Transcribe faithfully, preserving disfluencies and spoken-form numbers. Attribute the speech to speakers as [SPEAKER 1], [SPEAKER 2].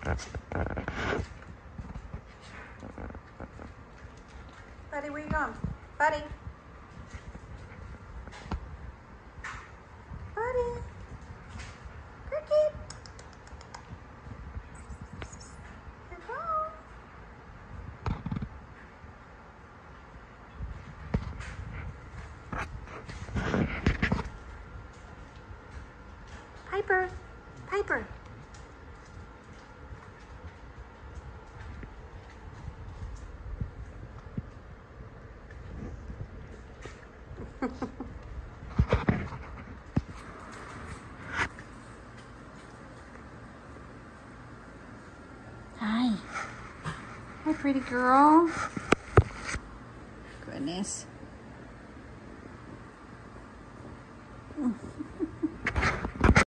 [SPEAKER 1] Buddy, where you going? Buddy. Buddy. Cricket. Here you go. Piper. Piper. Hi. Hi, pretty girl. Goodness.